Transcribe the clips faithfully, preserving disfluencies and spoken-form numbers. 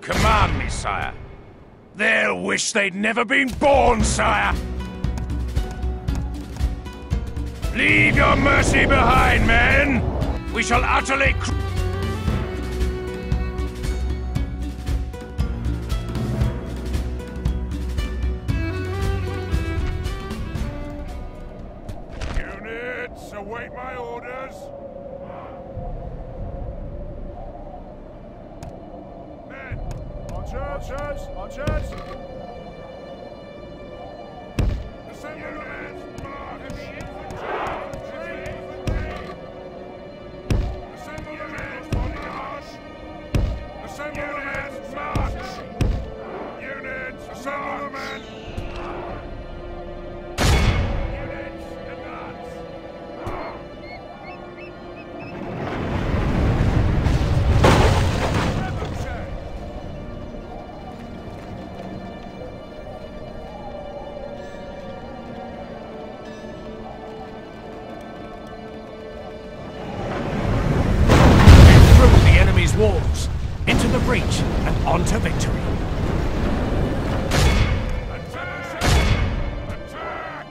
Command me, sire. They'll wish they'd never been born, sire! Leave your mercy behind, men! We shall utterly cr- Units, await my orders! Men! Archers! Archers! Archers! Assemble the men! March! Heavy infantry! Assemble the men! March! Assemble the men! March! Units! Assemble the men! Units! Advance! Walls, into the breach, and on to victory. Attack! Attack!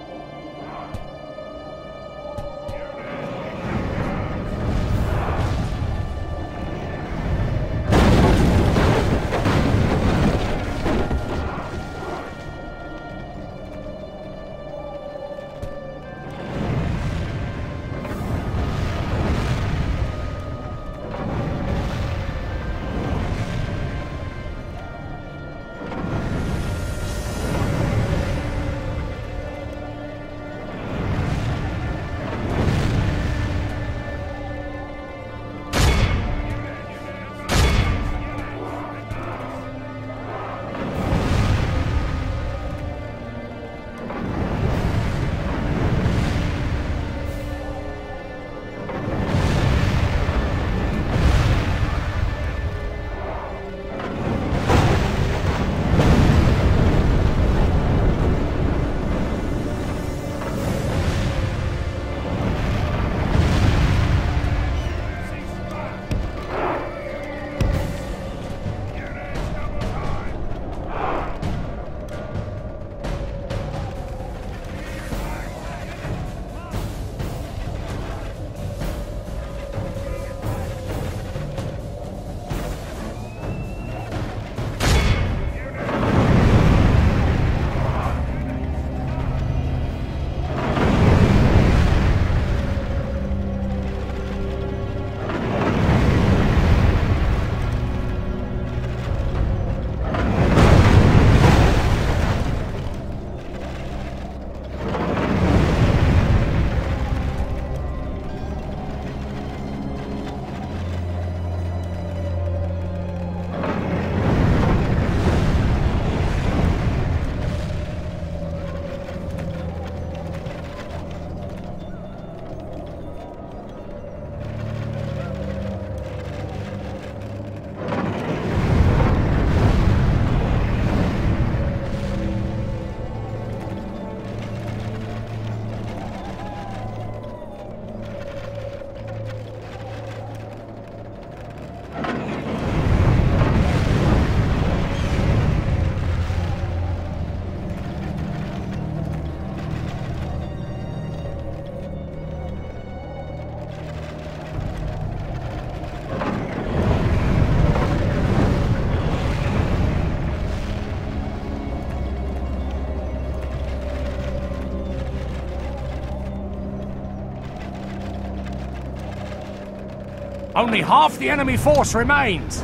Only half the enemy force remains.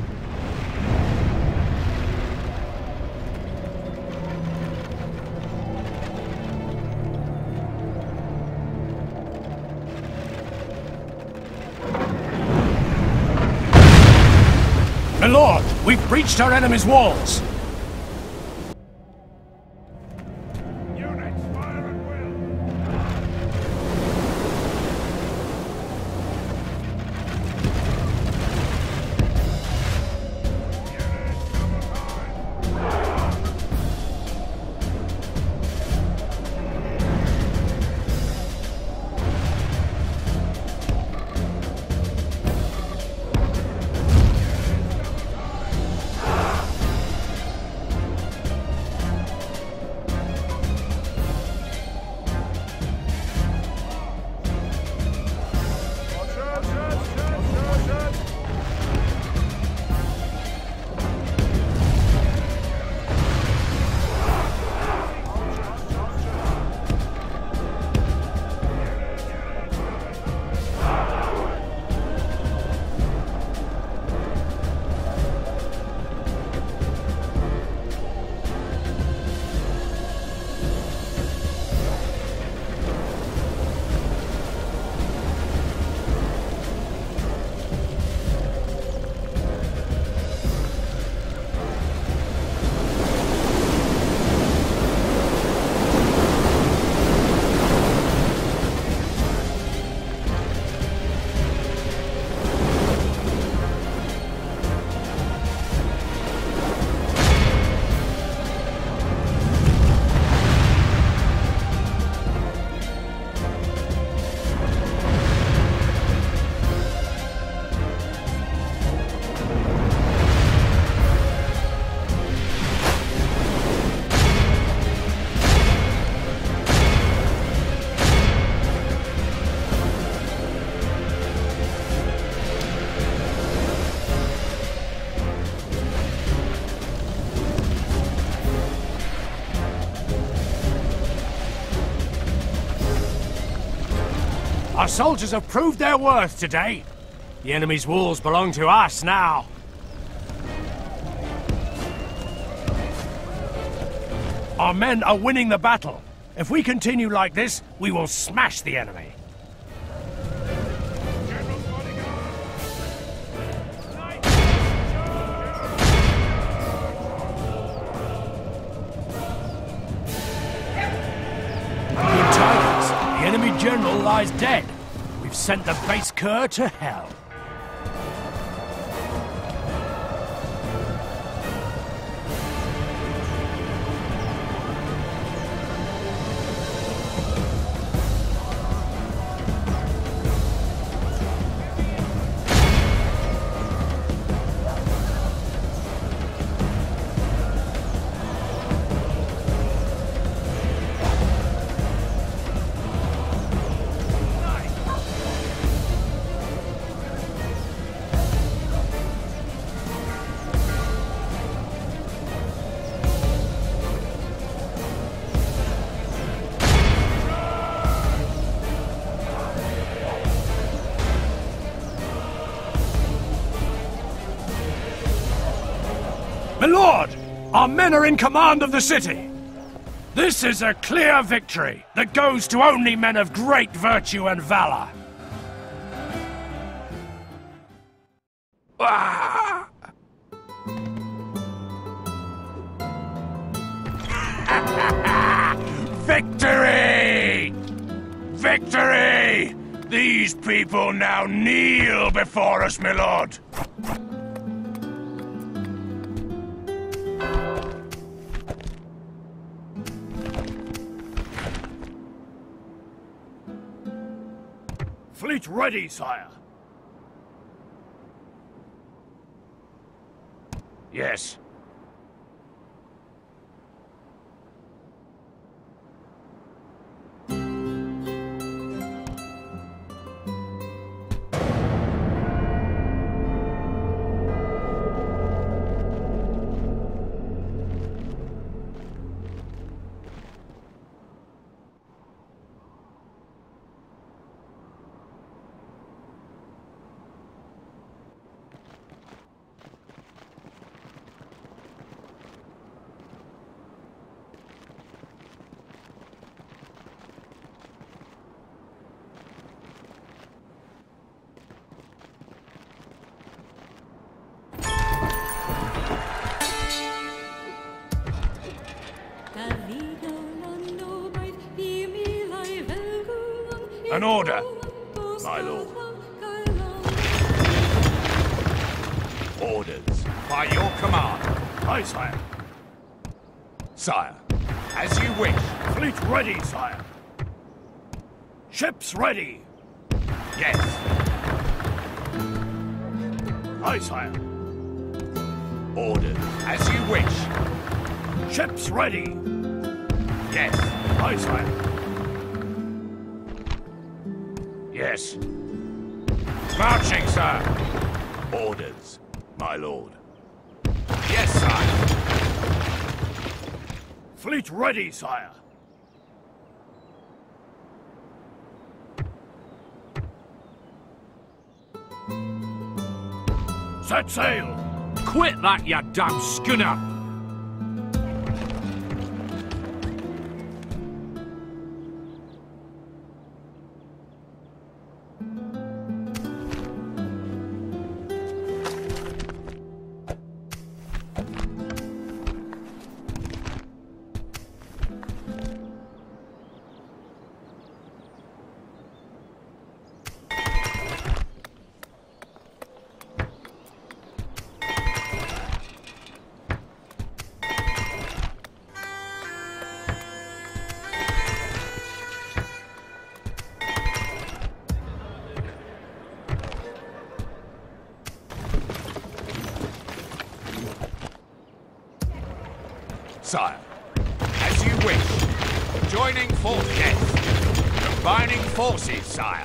My lord, we've breached our enemy's walls. Our soldiers have proved their worth today. The enemy's walls belong to us now. Our men are winning the battle. If we continue like this, we will smash the enemy. Good tidings. The enemy general lies dead. We've sent the base cur to hell. My lord, our men are in command of the city. This is a clear victory that goes to only men of great virtue and valor. Ah! Victory! Victory! These people now kneel before us, my lord. Fleet ready, sire. Yes. An order, my lord. Orders, by your command. Aye, sire. Sire, as you wish. Fleet ready, sire. Ships ready. Yes. Aye, sire. Orders, as you wish. Ships ready. Yes. Aye, sire. Yes. Marching, sir. Orders, my lord. Yes, sire. Fleet ready, sire. Set sail. Quit that, you damn schooner! Sire, as you wish. Joining force, yes. Combining forces, sire.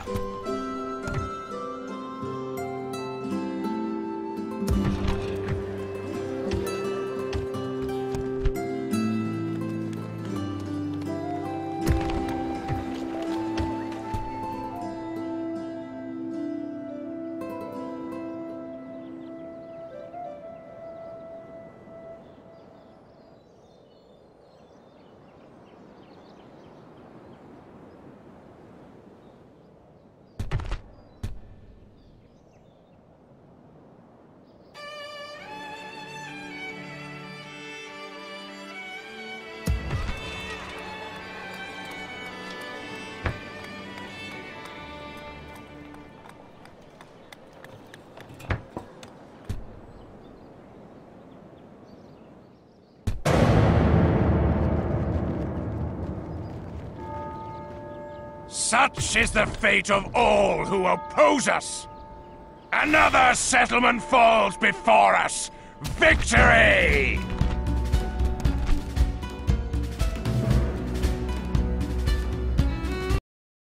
Such is the fate of all who oppose us. Another settlement falls before us. Victory!